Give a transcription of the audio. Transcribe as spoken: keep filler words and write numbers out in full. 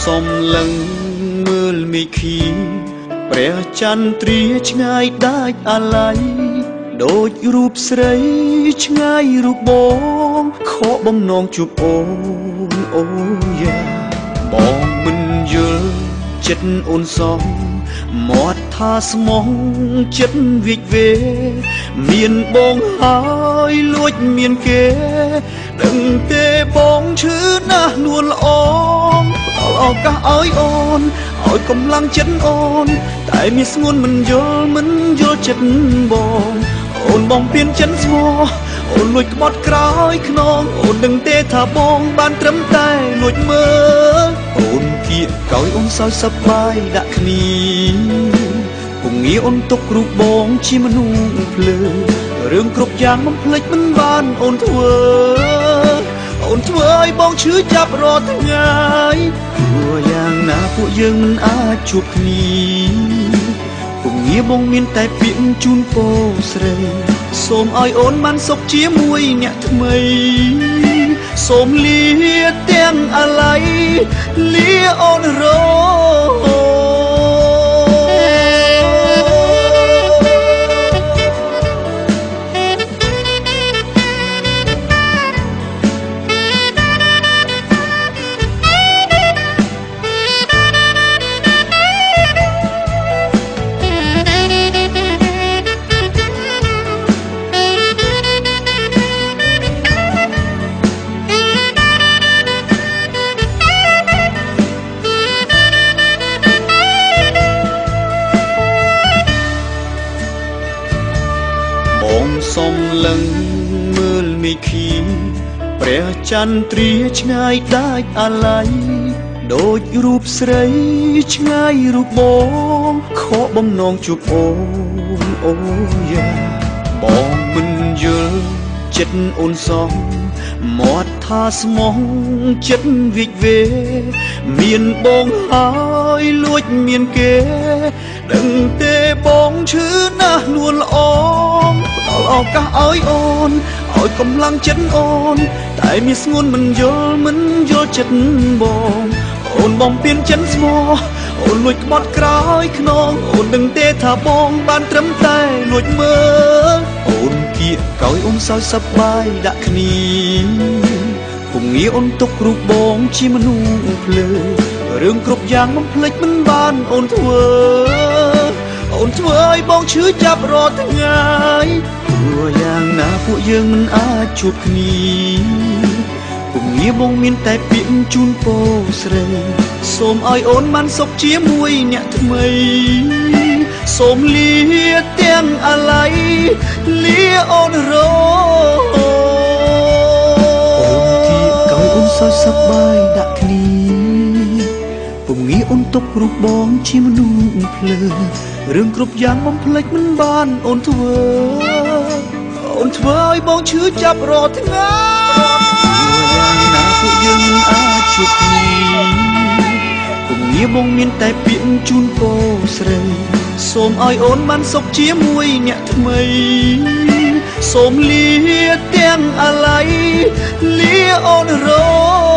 សំឡឹងមើលមេឃីព្រះចន្ទ្រាឆ្ងាយដាច់អាល័យដូចរូបស្រីឆ្ងាយរូបបងខកបំណងជួបអូនអូយ៉ាបងមិនយល់ចិត្តអូនសងមាត់ថាស្មងចិត្តវិចវេមានបងហើយលួចមានគេដឹងទេបងឈឺណាស់នួនល្អផ្ដល់ឱកាសឲ្យអូនឲ្យកម្លាំងចិត្តអូនតែមានស្ងួនមិនយល់មិនយល់ចិត្តបងអូនបងពៀនចិនស្មោះអូនលួចក្បត់ក្រោយខ្នងអូនដឹងទេថាបងបានត្រឹមតែលួចមើលអូនគៀកកោយអូនសើចសប្បាយដាក់គ្នាពុំងាអូនទុករូបបងជាមនុស្សភ្លើរឿងគ្រប់យ៉ាងមិនភ្លេចមិនបានអូនធ្វើអូនធ្វើឲ្យបងឈឺចាប់រាល់ថ្ងៃព្រោះយ៉ាងណាពួកយើងមិនអាចជួបគ្នាពុំងាបងមានតែពាក្យជូនពរស្រីសូមឲ្យអូនបានសុខជាមួយអ្នកថ្មីសូមលាទាំងអាល័យលាអូនរសំឡឹងមើលមេឃីព្រះចន្ទ្រាឆ្ងាយដាច់អាល័យដូចរូបស្រីឆ្ងាយរូបបងខកបំណងជួបអូនអូយ៉ាបងមិនយល់ចិត្តអូនសងមាត់ថាស្មងចិត្តវិចវេមានបងហើយលួចមានគេដឹងទេបងឈឺណាស់នួនល្អផ្ដល់ឱកាសឲ្យអូនឲ្យកម្លាំងចិត្តអូនតែមានស្ងួនមិនយល់មិនយល់ចិត្តបងអូនបងពៀនចិនស្មោះអូនលួចក្បត់ក្រោយខ្នងអូនដឹងទេថាបងបានត្រឹមតែលួចមើលអូនគៀកកោយអូនសើចសប្បាយដាក់គ្នាពុំងាអូនទុករូបបងជាមនុស្សភ្លើរឿងគ្រប់យ៉ាងមិនភ្លេចមិនបានអូនធ្វើអូនធ្វើឲ្យបងឈឺចាប់រាល់ថ្ងៃព្រោះយ៉ាងណាពួកយើងមិនអាចជួបគ្នាពុំងាបងមានតែពាក្យជូនពរស្រីសូមឲ្យអូនបានសុខជាមួយអ្នកថ្មីសូមលាទាំងអាល័យលាអូនរសើចសប្បាយដាក់គ្នាពុំងាអូនទុករូបបងជាមនុស្សភ្លើរឿងគ្រប់យ៉ាងបំភ្លេចមិនបានអូនធ្វើអូនធ្វើឲ្យបងឈឺចាប់រាល់ថ្ងៃយ៉ាងណាពួកយើងមិនអាចជួបគ្នាពុំងាបងមានតែពាក្យជូនពរស្រីសូមឲ្យអូនបានសុខជាមួយអ្នកថ្មីសូមលាទាំងអាល័យលាអូនរ